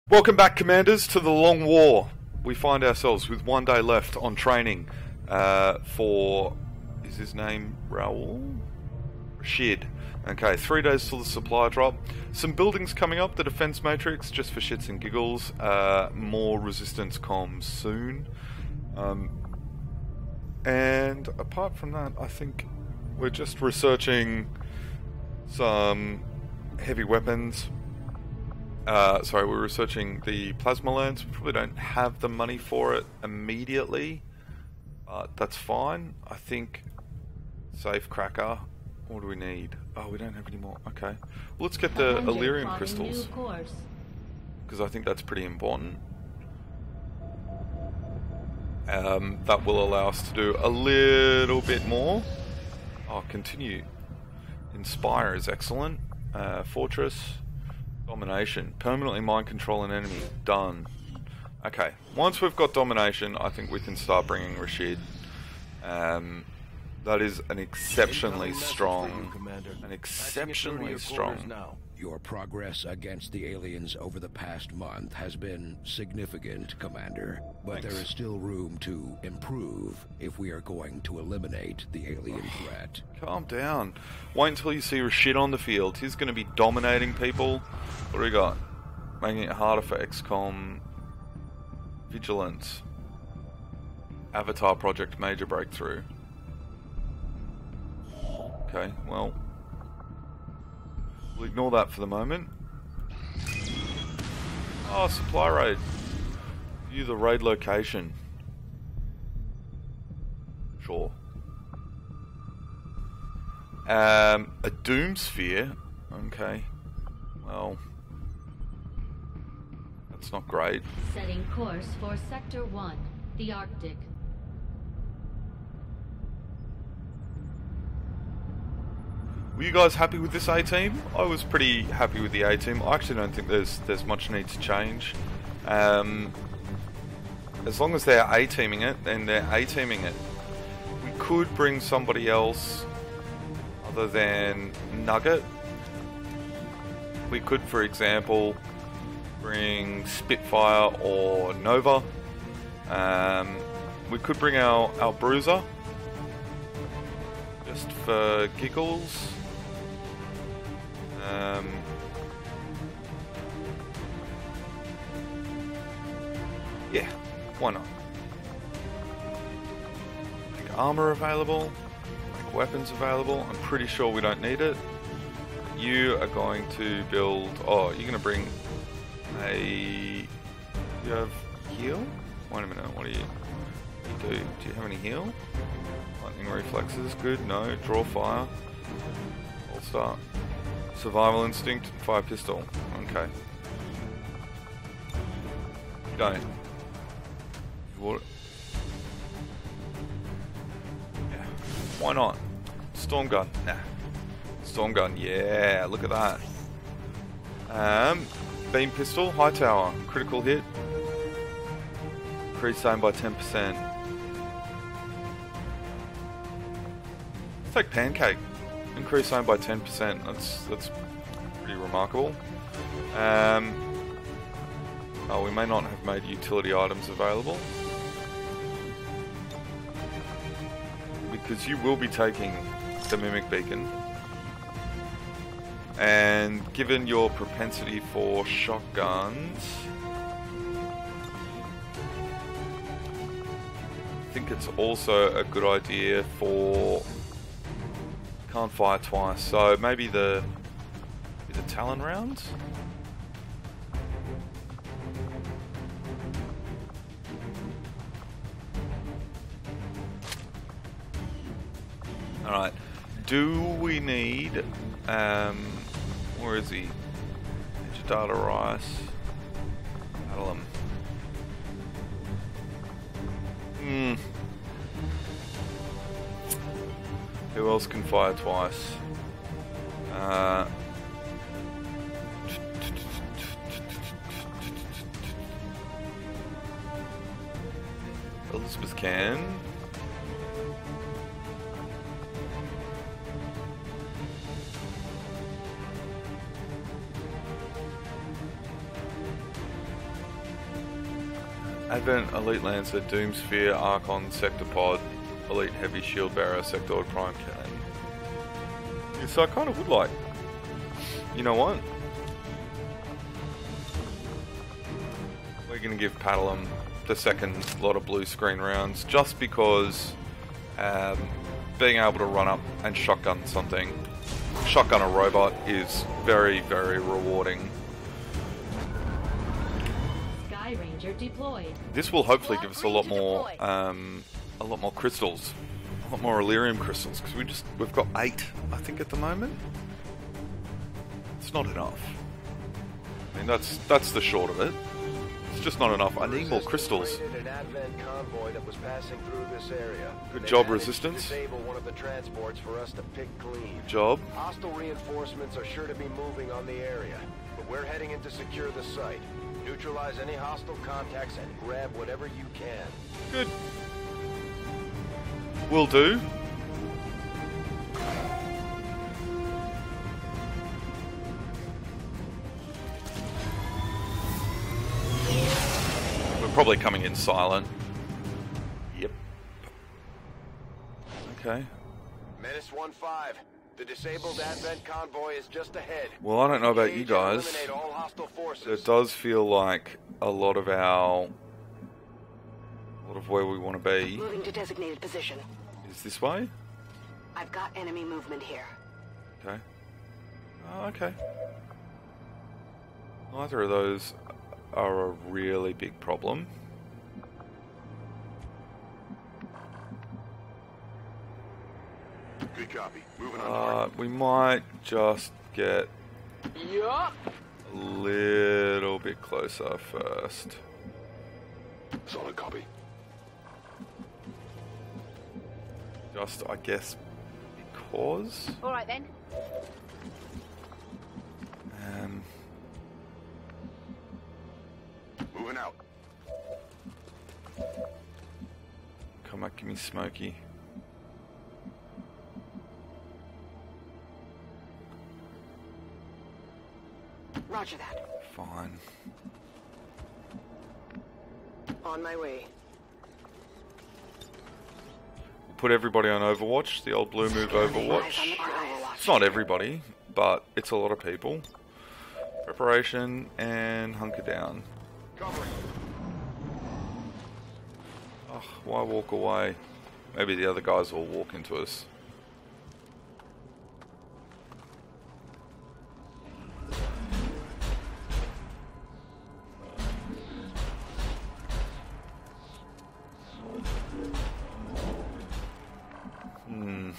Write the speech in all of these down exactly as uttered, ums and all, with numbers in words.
Welcome back, Commanders, to the Long War. We find ourselves with one day left on training uh, for... Is his name Raoul? Rashid. Okay, three days till the supply drop. Some buildings coming up, the defense matrix, just for shits and giggles. Uh, more resistance comms soon. Um, and apart from that, I think we're just researching some heavy weapons. Uh, sorry, we're researching the plasma lance. We probably don't have the money for it immediately, but that's fine. I think safe cracker. What do we need? Oh, we don't have any more. Okay, well, let's get the Illyrium crystals, because I think that's pretty important. Um, that will allow us to do a little bit more. Oh, continue. Inspire is excellent. Uh, fortress. Domination. Permanently mind control an enemy. Done. Okay. Once we've got domination, I think we can start bringing Rashid. Um, that is an exceptionally strong... An exceptionally strong... Your progress against the aliens over the past month has been significant, Commander. But Thanks. There is still room to improve if we are going to eliminate the alien threat. Calm down. Wait until you see Rashid on the field. He's going to be dominating people. What do we got? Making it harder for X COM. Vigilance. Avatar Project Major Breakthrough. Okay, well... We'll ignore that for the moment. Oh, supply raid. View the raid location. Sure. Um, a doom sphere. Okay. Well, that's not great. Setting course for Sector one, the Arctic. Were you guys happy with this A-team? I was pretty happy with the A-team. I actually don't think there's there's much need to change. Um, as long as they're A-teaming it, then they're A-teaming it. We could bring somebody else other than Nugget. We could, for example, bring Spitfire or Nova. Um, we could bring our, our Bruiser, just for giggles. Um, yeah, why not? Make armor available, make weapons available. I'm pretty sure we don't need it. You are going to build... Oh, you're going to bring a... You have heal? Wait a minute, what do you, what do, you do? Do you have any heal? Lightning reflexes, good. No, draw fire. All start. Survival instinct, fire pistol. Okay. Don't. What? Yeah. Why not? Storm gun. Nah. Storm gun. Yeah. Look at that. Um. Beam pistol. High tower. Critical hit. Increase aim by ten percent. Let's take pancake. Increase aim by ten percent. That's that's pretty remarkable. Um, oh, we may not have made utility items available, because you will be taking the Mimic Beacon. And given your propensity for shotguns, I think it's also a good idea for... Can't fire twice, so maybe the the Talon rounds. All right. Do we need? Um, where is he? Data Rice. Battle him. Hmm. Who else can fire twice? Uh, Elizabeth can. Advent Elite Lancer, Doomsphere, Archon, Sectopod, Elite Heavy Shield Bearer, Sectoid Prime Cannon. Yeah, so I kind of would like. You know what? We're going to give Paddlem the second lot of blue screen rounds just because um, being able to run up and shotgun something, shotgun a robot is very, very rewarding. Sky Ranger deployed. This will hopefully give us a lot more, um, a lot more crystals, a lot more Illyrium crystals because we just we've got eight, I think, at the moment. It's not enough. I mean, that's that's the short of it. It's just not enough. I need more crystals. Good job, Resistance. Good job. Hostile reinforcements are sure to be moving on the area, but we're heading in to secure the site. Neutralize any hostile contacts and grab whatever you can. Good. Will do. Probably coming in silent. Yep. Okay. Menace one five. The disabled Advent convoy is just ahead. Well, I don't know about you guys. All hostile forces. It does feel like a lot of our, a lot of where we want to be. Moving to designated position. Is this way? I've got enemy movement here. Okay. Oh, okay. Neither of those are a really big problem. Good copy. Moving on. Uh, we might just get Yup. a little bit closer first. Solid copy. Just, I guess, because. All right then. Um. Moving out. Come back, give me Smokey. Roger that. Fine. On my way. Put everybody on Overwatch, the old blue move Overwatch. It's not everybody, but it's a lot of people. Preparation and hunker down. Covering. Oh, why walk away? Maybe the other guys will walk into us. Hmm.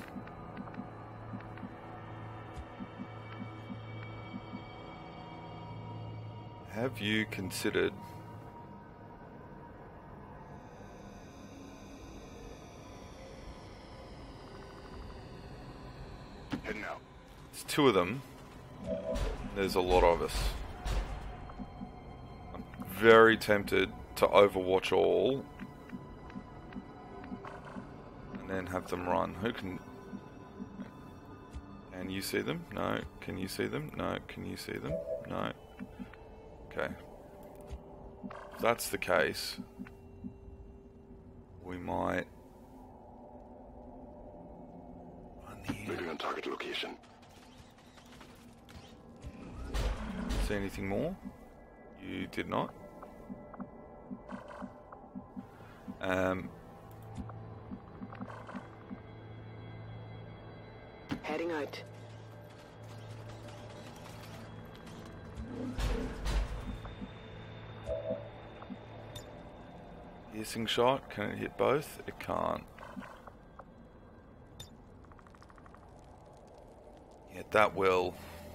Have you considered Heading out. It's two of them. There's a lot of us. I'm very tempted to overwatch all and then have them run. Who can... Can you see them? No. Can you see them? No. Can you see them? No. Okay. If that's the case, we might... I need... Moving on target location. See anything more? You did not. Um... Heading out. Piercing shot, can it hit both? It can't. Yeah, that will.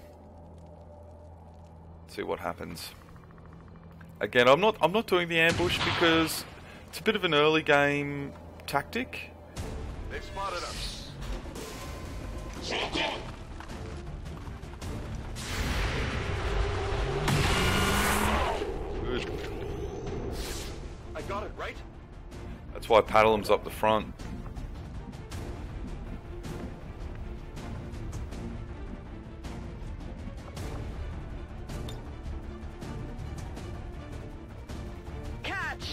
Let's see what happens. Again, I'm not I'm not doing the ambush because it's a bit of an early game tactic. They've spotted us. Good. I got it, right? That's why Paddlem's up the front. Catch!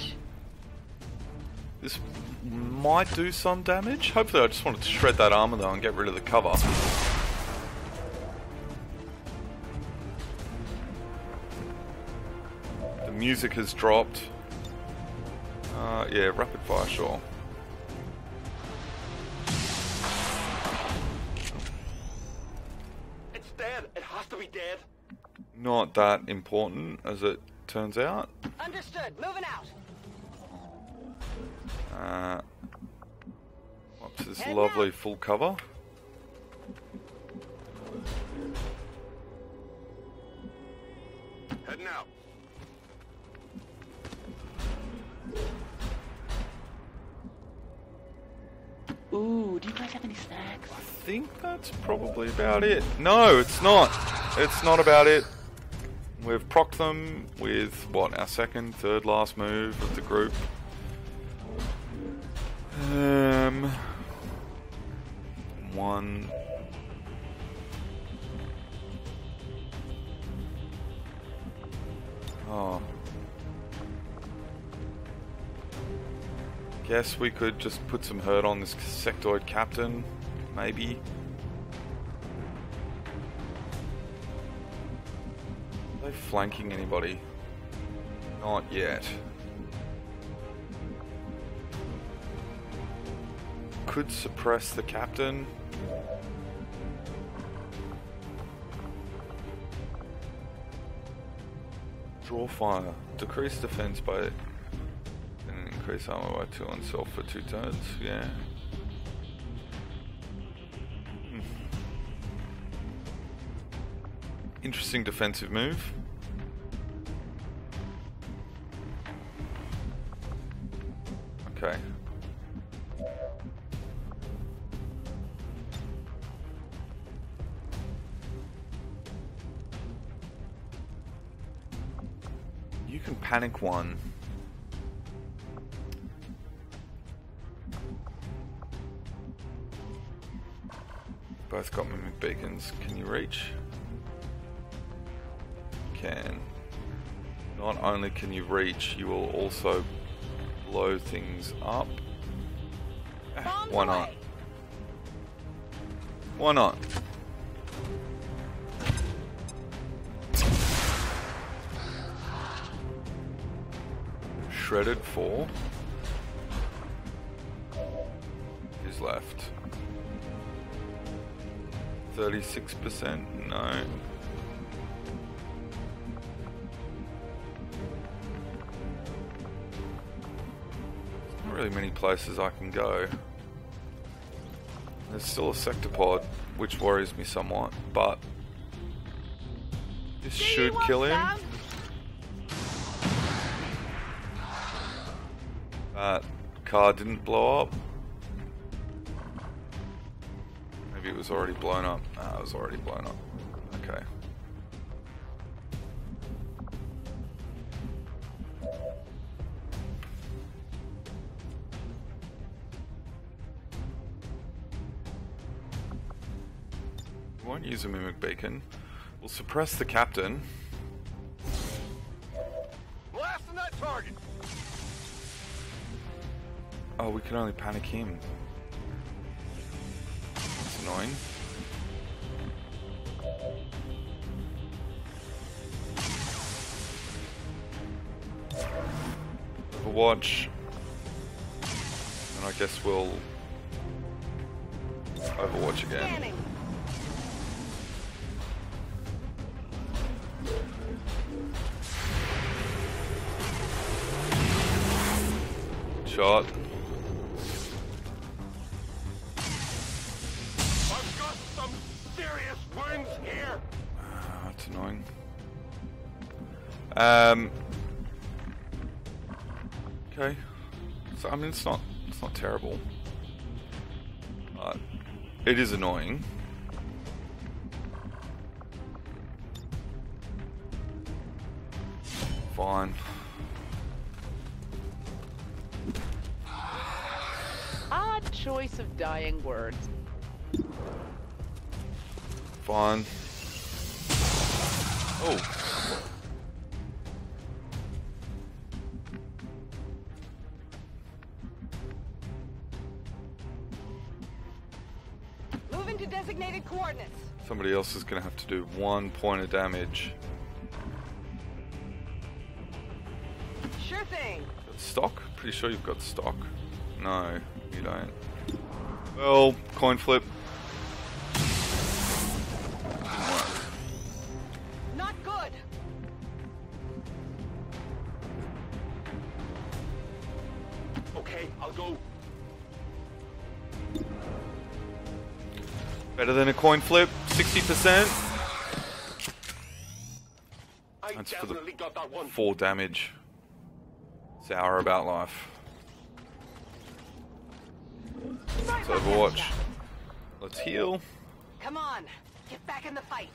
This might do some damage. Hopefully I just wanted to shred that armor though and get rid of the cover. The music has dropped. Uh, yeah, rapid fire, sure. It's dead. It has to be dead. Not that important, as it turns out. Understood. Moving out. Uh, up to this Head lovely out. full cover. Heading out. Ooh, do you guys have any snacks? I think that's probably about it. No, it's not. It's not about it. We've procced them with, what, our second, third last move of the group. Um, one. Oh. Guess we could just put some hurt on this sectoid captain, maybe. Are they flanking anybody? Not yet. Could suppress the captain. Draw fire. Decrease defense by and increase armor by two on self for two turns. Yeah. Hmm. Interesting defensive move. Okay. You can panic one. Both got mimic beacons. Can you reach? Can. Not only can you reach, you will also blow things up. Eh, why not? Why not? Shredded four. Who's left? thirty-six percent? No. There's not really many places I can go. There's still a sector pod, which worries me somewhat, but this should kill him. That car didn't blow up. Maybe it was already blown up. Ah, it was already blown up. Okay. We won't use a mimic beacon. We'll suppress the captain. Blasting that target. Oh, we can only panic him. That's annoying. Overwatch. And I guess we'll Overwatch again. Scanning. Shot. I've got some serious wounds here. Ah, that's annoying. Um. Okay. So I mean, it's not it's not terrible, but it is annoying. Fine. Odd choice of dying words. Fine. Oh. Moving to designated coordinates. Somebody else is going to have to do one point of damage. Sure thing. Got stock? Pretty sure you've got stock. No, you don't. Well, coin flip. Not good. Okay, I'll go. Better than a coin flip, sixty percent. I That's for the definitely got that one. four damage. Sour about life. Let's Overwatch. Let's heal. Come on, get back in the fight.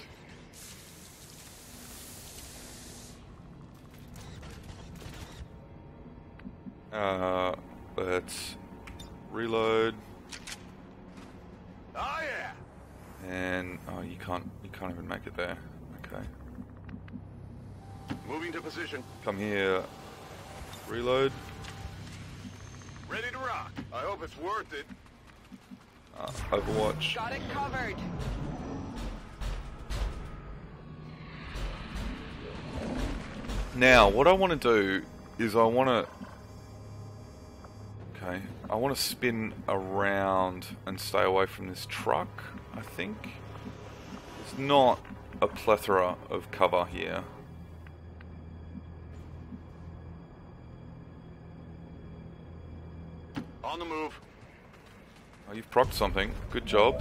Uh, let's reload. Oh yeah. And oh, you can't, you can't even make it there. Okay. Moving to position. Come here. Reload. Ready to rock. I hope it's worth it. Uh, Overwatch. Got it covered. Now, what I want to do is I want to. Okay, I want to spin around and stay away from this truck. I think there's not a plethora of cover here. On the move. Oh, you've procced something. Good job.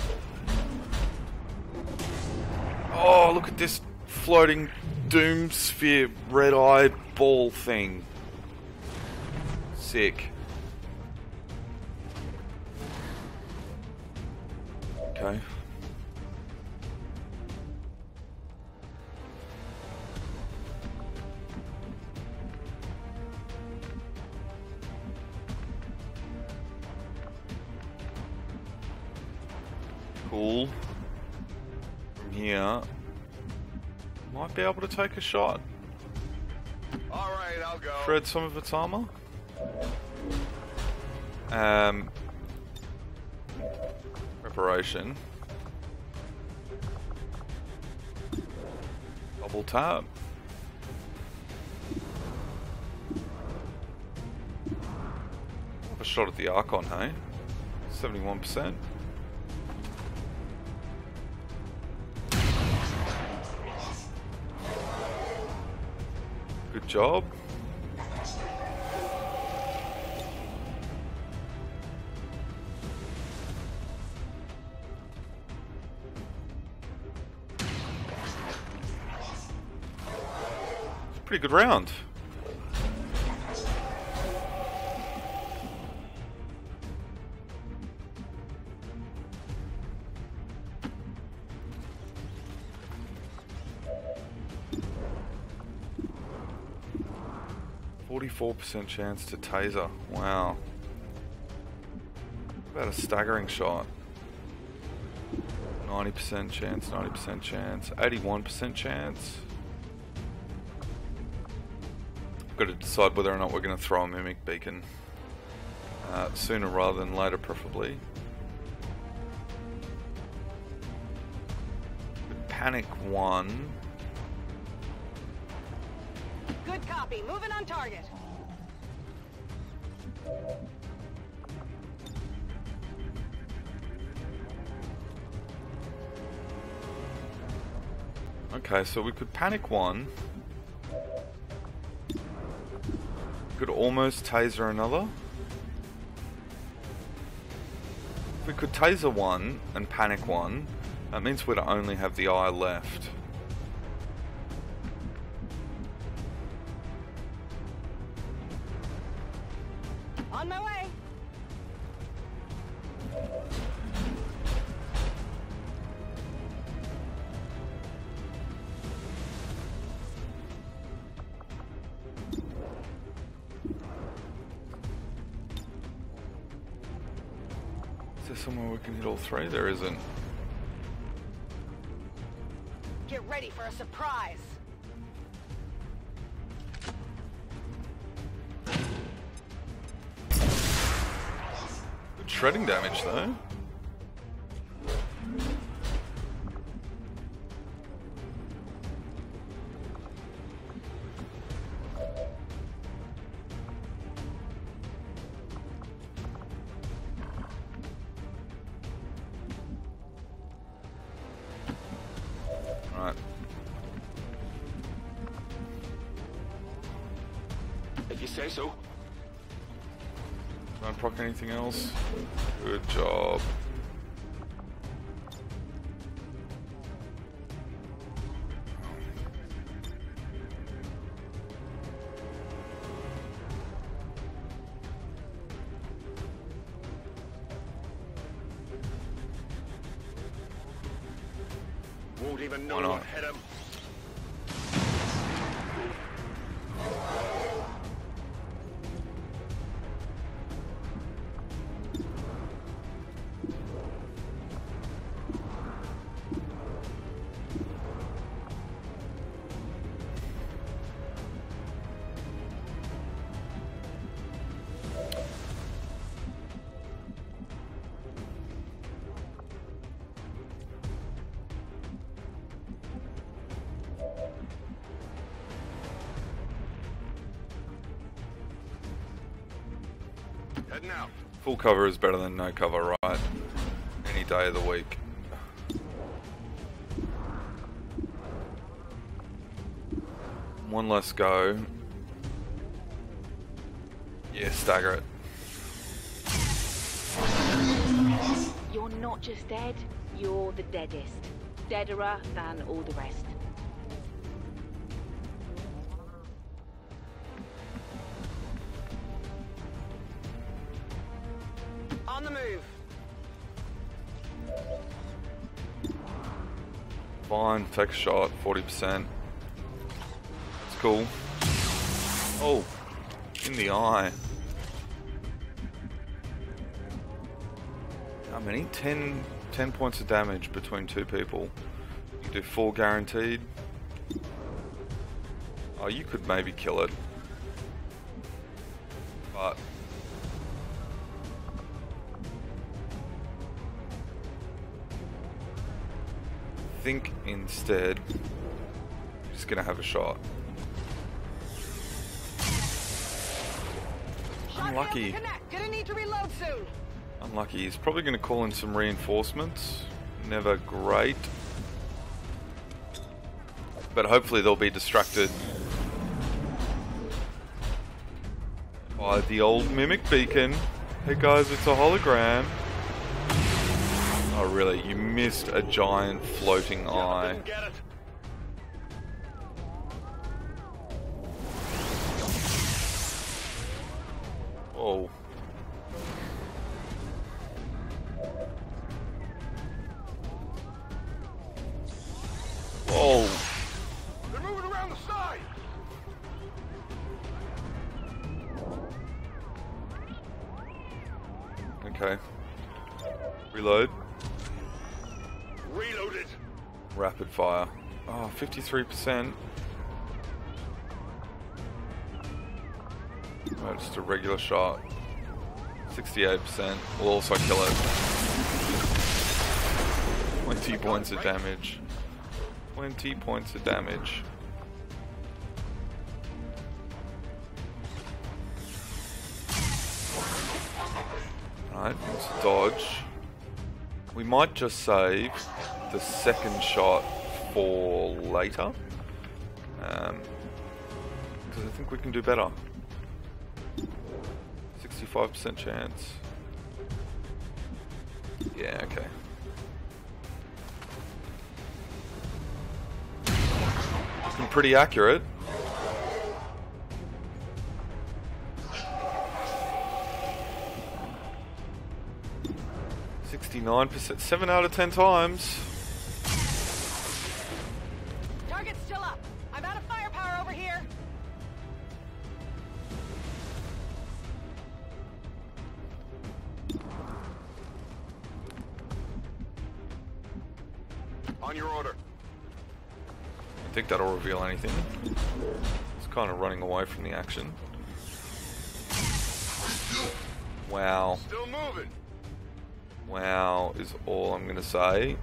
Oh, look at this floating doom sphere red eye ball thing. Sick. Okay. Cool. From here, might be able to take a shot. All right, I'll go. Shred some of its armor. Um, preparation. Double tap. Have a shot at the Archon, hey? seventy-one percent. Good job. It's a pretty good round. forty-four percent chance to taser. Wow. What about a staggering shot? ninety percent chance, ninety percent chance, eighty-one percent chance. We've got to decide whether or not we're going to throw a mimic beacon. Uh, sooner rather than later, preferably. Panic one. Good copy. Moving on target. Okay, so we could panic one. Could almost taser another. If we could taser one and panic one, that means we'd only have the eye left. On my way. Is there somewhere we can hit all three? There isn't. Get ready for a surprise. Good shredding damage though. you say so. Don't proc anything else. Good job. Won't even know Why not? what hit him. Heading out. Full cover is better than no cover, right? Any day of the week. One less go. Yeah, stagger it. You're not just dead, you're the deadest. Deaderer than all the rest. On the move. Fine, take a shot, forty percent. That's cool. Oh, in the eye. How many? ten, ten points of damage between two people. You do four guaranteed. Oh, you could maybe kill it. But I think instead, I'm just gonna have a shot. Shot Unlucky. failed to connect. Gonna need to reload soon. Unlucky. He's probably gonna call in some reinforcements. Never great. But hopefully they'll be distracted by the old mimic beacon. Hey guys, it's a hologram. Oh really, you missed a giant floating eye. Didn't get it. Oh. Oh. They're moving around the side. Okay. Reload. Reloaded. Rapid fire. Oh, fifty-three percent. Oh, just a regular shot. sixty-eight percent. Will also kill it. twenty points of damage. twenty points of damage. Alright, let's dodge. We might just save the second shot for later. Um, because I think we can do better. sixty-five percent chance. Yeah, okay. Looking pretty accurate. sixty-nine percent, seven out of ten times. Target's still up. I'm out of firepower over here. On your order. I think that'll reveal anything. It's kind of running away from the action. Wow. Still moving. Wow is all I'm gonna say.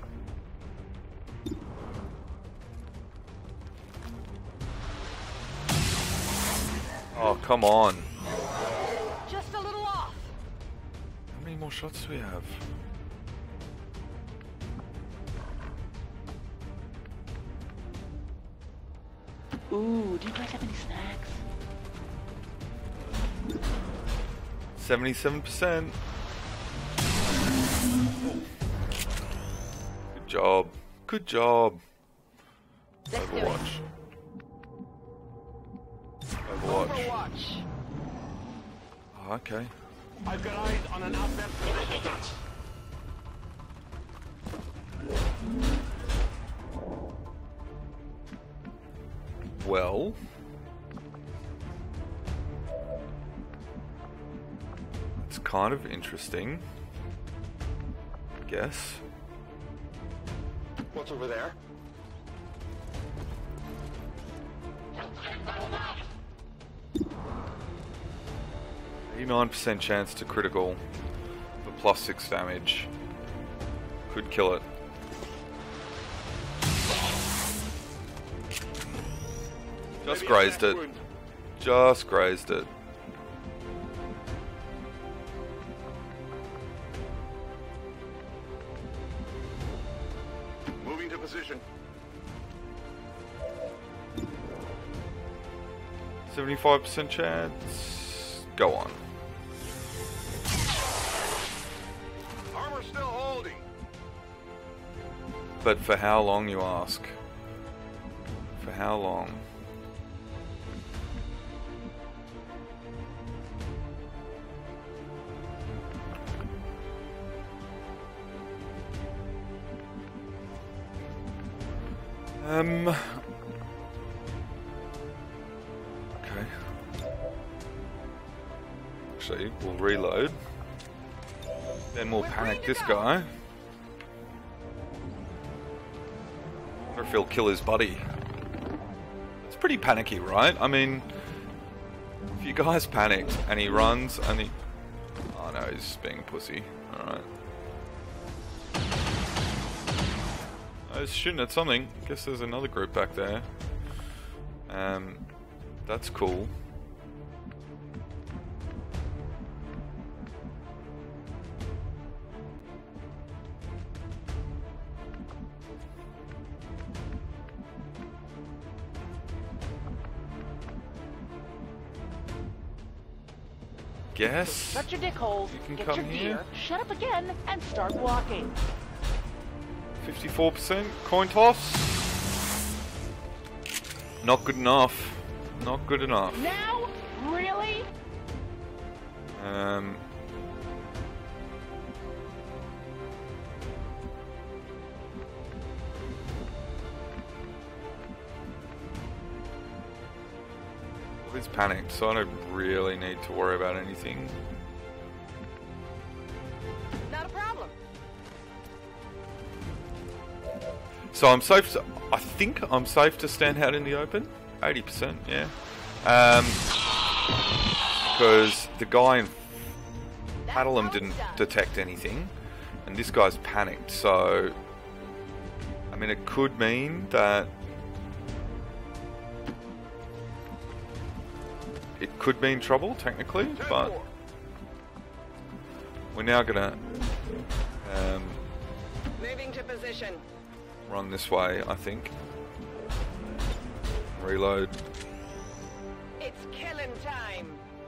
Oh, come on. Just a little off. How many more shots do we have? Ooh, do you guys have any snacks? seventy-seven percent. Good job. Good job. Let's do Overwatch. Overwatch. Overwatch. Oh, okay. I've got eyes on an outbound position. Well, it's kind of interesting, I guess. What's over there? eighty-nine percent chance to critical for plus six damage. Could kill it. Just Maybe a grazed back it. wound. Just grazed it. Moving to position. seventy-five percent chance. Go on. Armor still holding. But for how long, you ask? For how long? Um. Okay. Actually, we'll reload. Then we'll panic this guy. Wonder if he'll kill his buddy. It's pretty panicky, right? I mean, if you guys panicked and he runs and he... Oh no, he's just being a pussy. Alright. I was shooting at something. Guess there's another group back there. Um, that's cool. Guess Shut your dick holes, you can get come your here. gear, shut up again, and start walking. fifty-four percent coin toss. Not good enough. Not good enough. Now? Really? Um. Well, he's panicked, so I don't really need to worry about anything. Not a problem. So I'm safe to, I think I'm safe to stand out in the open. eighty percent, yeah. Um, because the guy in Paddleham didn't detect anything, and this guy's panicked, so... I mean, it could mean that... It could mean trouble, technically, but... We're now gonna... Um, Moving to position. run this way, I think. Reload. It's killing time.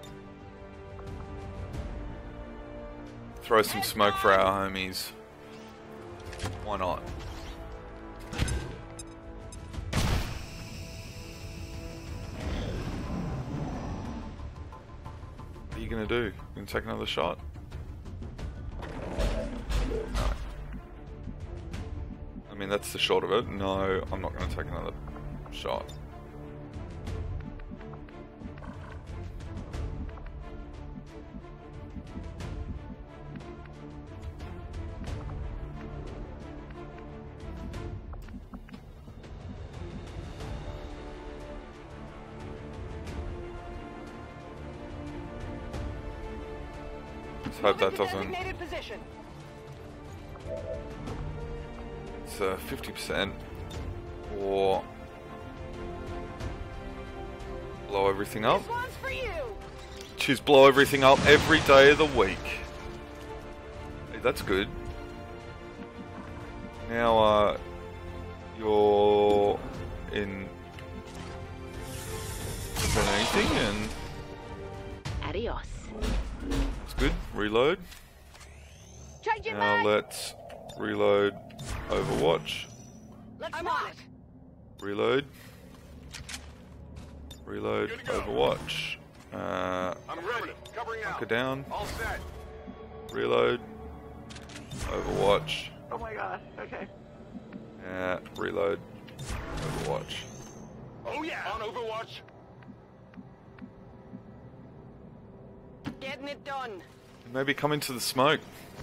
Throw some smoke for our homies. Why not? What are you gonna do? You gonna take another shot? No. I mean, that's the short of it. No, I'm not gonna take another shot. Let's hope that doesn't... Designated position. It's uh, fifty percent or blow everything up. This one's for you. Choose blow everything up every day of the week. Hey, that's good. Now uh, you're in for anything and Adios. That's good. Reload. Changing Now back. let's reload Overwatch. Let's I'm on it. Reload. Reload Overwatch. Uh, I'm ready. Covering out. hunker down. All set. Reload. Overwatch. Oh my god. Okay. Uh, reload. Overwatch. Oh yeah. On Overwatch. Getting it done. Maybe come into the smoke.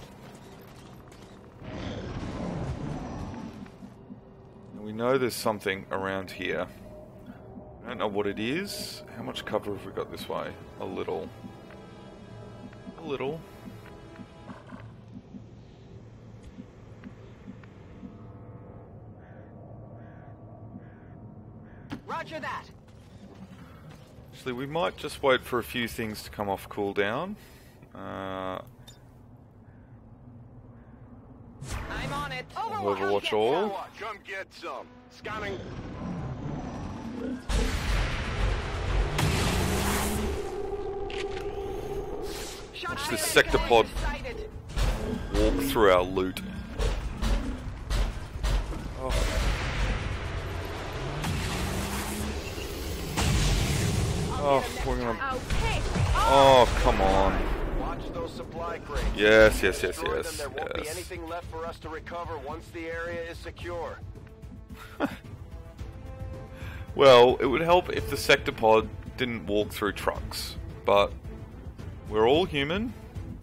We know there's something around here. I don't know what it is. How much cover have we got this way? A little. A little. Roger that. Actually, we might just wait for a few things to come off cooldown. Uh, I'm on it. Overwatch all. Come get some. Scanning. Watch this sector pod walk through our loot. Oh. Oh, we're gonna... Oh, come on. Watch those supply crates. Yes, yes, yes, Destroy them, yes, There won't be yes. anything left for us to recover once the area is secure. Well, it would help if the sector pod didn't walk through trucks, but we're all human.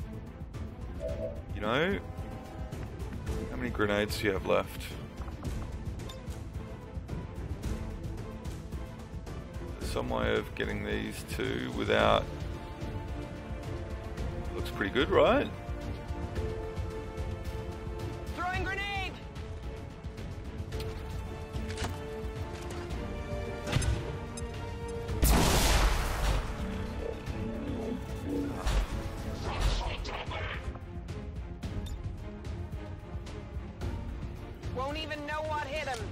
You know? How many grenades do you have left? There's some way of getting these two without... Looks pretty good, right? Throwing grenade. Won't even know what hit him.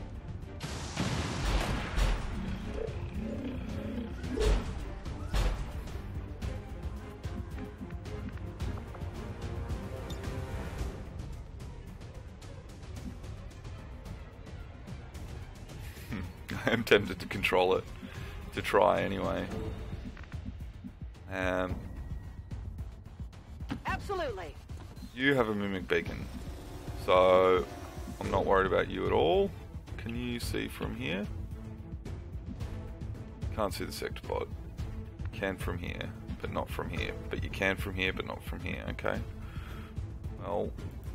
I am tempted to control it. To try, anyway. Um, Absolutely. you have a mimic beacon, so I'm not worried about you at all. Can you see from here? Can't see the sector pod. Can from here, but not from here. But you can from here, but not from here. Okay. Well.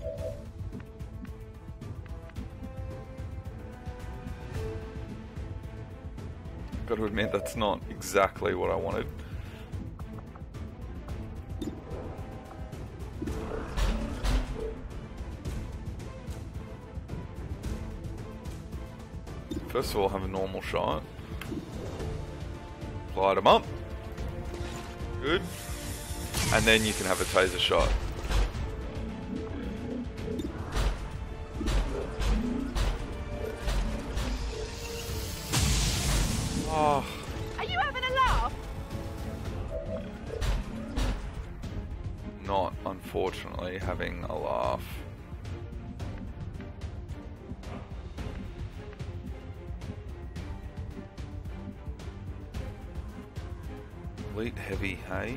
Got to admit, that's not exactly what I wanted. First of all, have a normal shot. Light them up. Good. And then you can have a taser shot. Oh. Are you having a laugh? Not, unfortunately, having a laugh. Elite heavy, hey?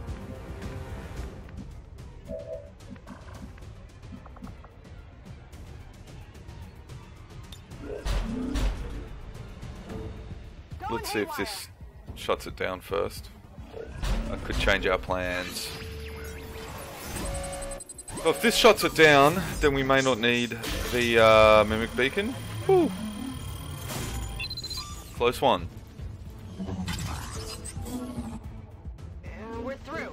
Let's see if this shuts it down first. That could change our plans. So if this shuts it down, then we may not need the uh, mimic beacon. Whew. Close one. And we're through.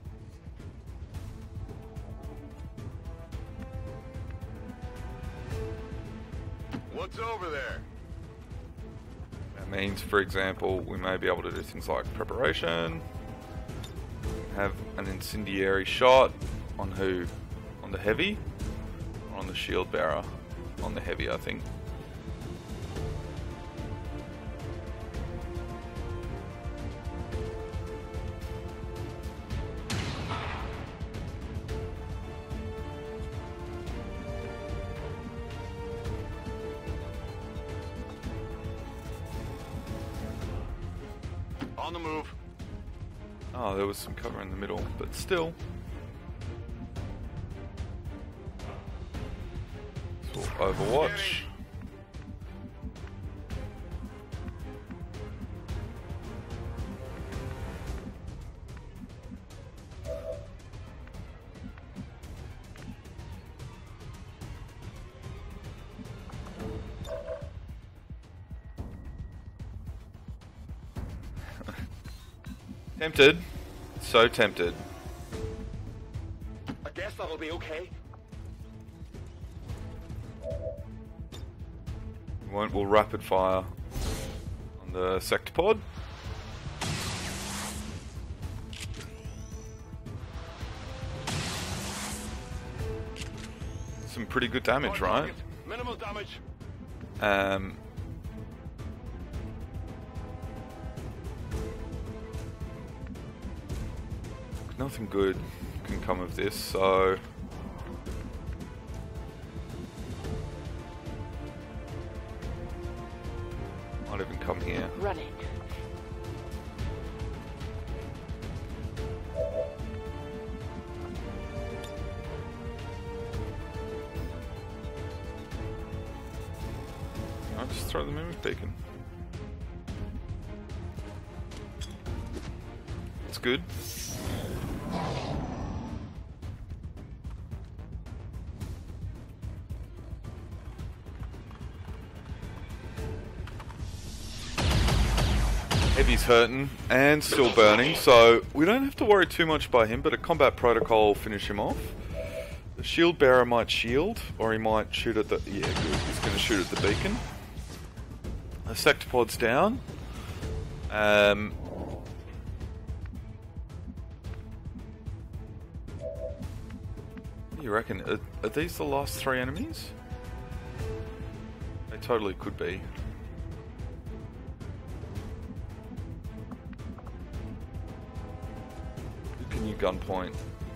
What's over there? That means, for example, we may be able to do things like preparation. Have an incendiary shot on who? On the heavy? Or on the shield bearer? On the heavy, I think. On the move. Oh, there was some cover in the middle, but still. So Overwatch. Tempted. So tempted. I guess that'll be okay. We won't, we'll rapid fire on the sector pod. Some pretty good damage, right? Minimal damage. Um... Nothing good can come of this, so... Might even come here. Run it. I'll just throw them in with beacon. It's good. Heavy's hurting and still burning, so we don't have to worry too much by him, but a combat protocol will finish him off. The shield bearer might shield, or he might shoot at the... Yeah, good. He's going to shoot at the beacon. The sector pod's down. Um... What do you reckon? Are, are these the last three enemies? They totally could be. Who can you gunpoint?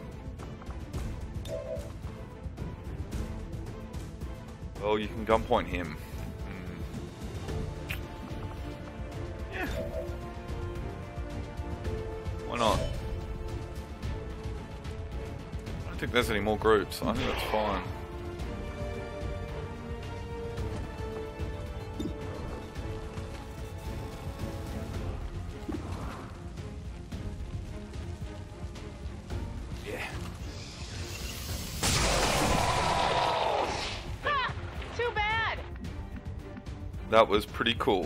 Oh, you can gunpoint him. Mm. Yeah. Why not? I don't think there's any more groups. I think that's fine. Yeah. Ha! Too bad. That was pretty cool.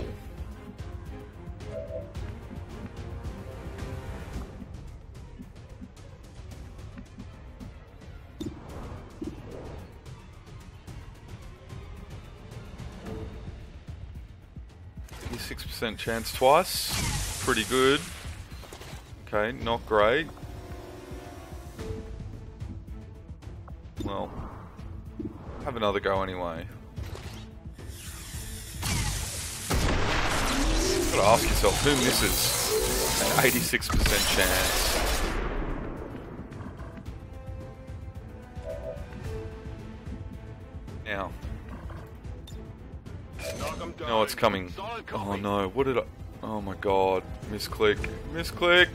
six percent chance twice. Pretty good. Okay, not great. Well, have another go anyway. Gotta ask yourself, who misses an eighty-six percent chance? Now. No, it's coming. Oh no, what did I... Oh my god. Misclick. Misclick!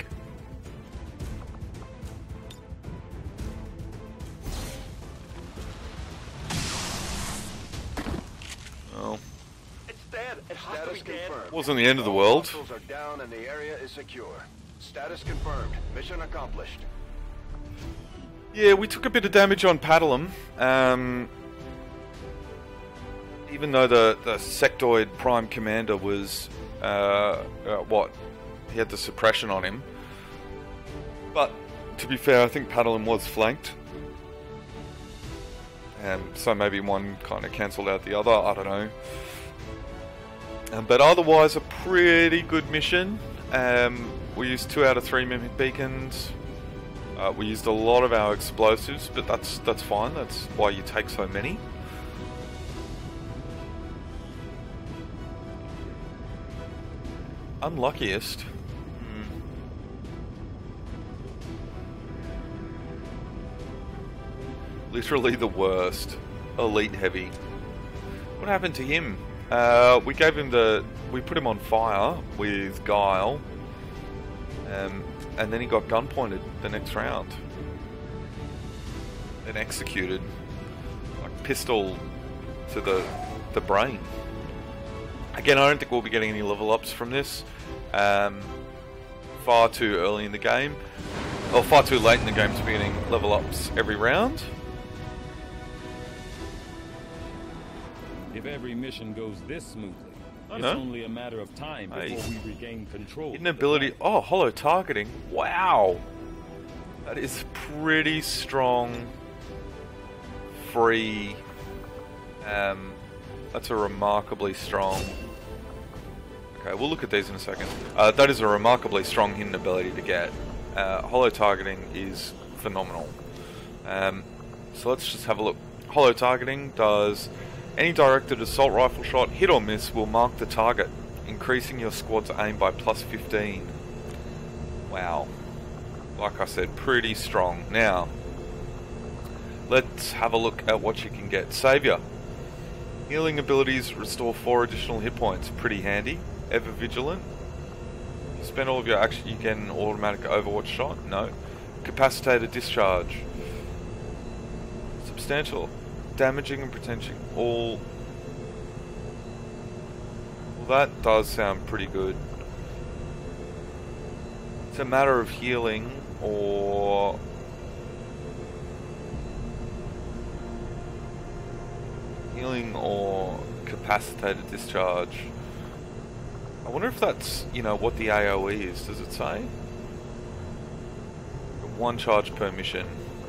Well. It's dead. It has to be Status dead. confirmed. Wasn't the end of the world. All hostiles are down and the area is secure. Status confirmed. Mission accomplished. Yeah, we took a bit of damage on Paddlem. Um... Even though the, the sectoid prime commander was, uh, uh, what, he had the suppression on him. But, to be fair, I think Paddlem was flanked. And so maybe one kind of cancelled out the other, I don't know. Um, but otherwise, a pretty good mission. Um, we used two out of three mimic beacons. Uh, we used a lot of our explosives, but that's, that's fine, that's why you take so many. Unluckiest. Hmm. Literally the worst. Elite heavy. What happened to him? Uh, we gave him the... We put him on fire with Guile. Um, and then he got gun pointed the next round. And executed. Like pistol to the, the brain. Again, I don't think we'll be getting any level ups from this. Um, far too early in the game. Or far too late in the game to be getting level ups every round. If every mission goes this smoothly, it's no. only a matter of time before Hey. we regain control. Hidden ability. Oh, hollow targeting. Wow. That is pretty strong. Free. Um, that's a remarkably strong. Okay, we'll look at these in a second. Uh, that is a remarkably strong hidden ability to get. Uh, hollow targeting is phenomenal. Um, so let's just have a look. Hollow targeting does any directed assault rifle shot, hit or miss, will mark the target, increasing your squad's aim by plus fifteen. Wow. Like I said, pretty strong. Now, let's have a look at what you can get. Savior. Healing abilities restore four additional hit points. Pretty handy. Ever vigilant. You spend all of your action, you get an automatic overwatch shot. No. Capacitated discharge. Substantial. Damaging and protecting all. Well, that does sound pretty good. It's a matter of healing or healing or capacitated discharge. I wonder if that's, you know, what the A O E is. Does it say? One charge per mission.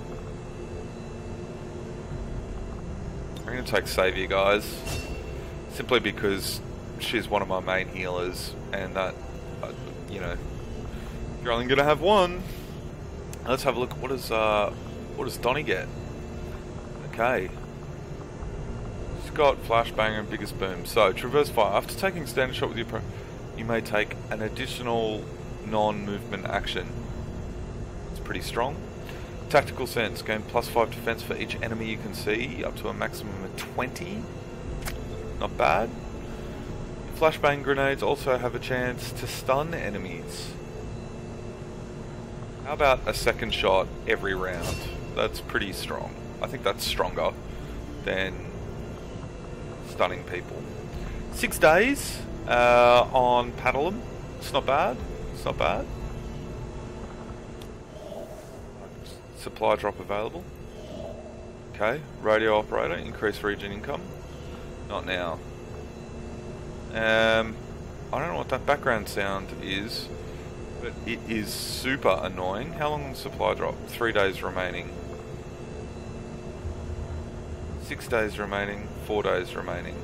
I'm going to take Savior, guys, simply because she's one of my main healers, and that, uh, you know, you're only going to have one. Let's have a look. What does uh, what does Donnie get? Okay, she's got flashbang and biggest boom. So traverse fire. After taking standard shot with your pro, you may take an additional non-movement action. It's pretty strong. Tactical sense, gain plus five defense for each enemy you can see, up to a maximum of twenty. Not bad. Flashbang grenades also have a chance to stun enemies. How about a second shot every round? That's pretty strong. I think that's stronger than stunning people. Six days uh, on Paddlem. It's not bad. It's not bad. Supply drop available. Okay, radio operator, increase region income. Not now. Um, I don't know what that background sound is, but it is super annoying. How long will the supply drop? Three days remaining. Six days remaining. Four days remaining.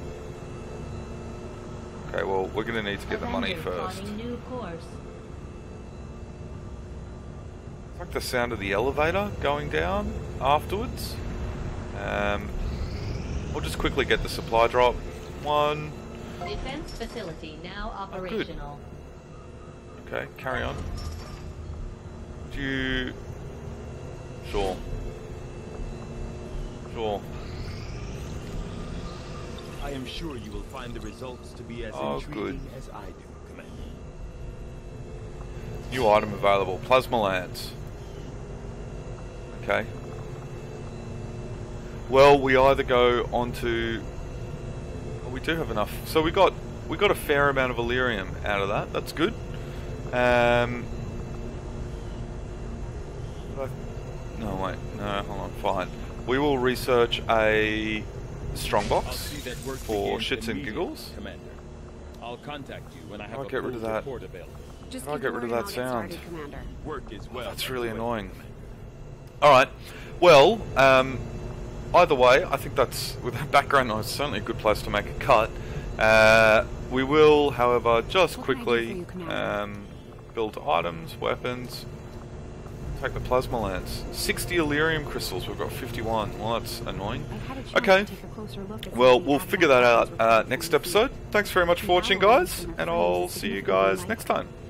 Okay, well, we're going to need to get the money first. New course. Like the sound of the elevator going down afterwards. Um, we'll just quickly get the supply drop. One. Defense facility now operational. Oh, okay, carry on. Do you... Sure. Sure. I am sure you will find the results to be as oh, intriguing good. as I do, Commander. New item available. Plasma lance. Okay. Well, we either go onto. Well, we do have enough. So we got we got a fair amount of Illyrium out of that. That's good. Um. No wait. No, hold on. Fine. We will research a strongbox for shits and giggles. Commander. I'll contact you when I have I'll a get rid of full that. report available. Just I'll get rid of that sound. Work is well. That's really annoying. Alright, well, um, either way, I think that's, with that background noise, certainly a good place to make a cut. Uh, we will, however, just What quickly can I do for you, um, build items, weapons, take the plasma lance. sixty Illyrium crystals, we've got fifty-one. Well, that's annoying. Okay, well, we'll figure that out uh, next episode. Thanks very much for watching, guys, and I'll see you guys next time.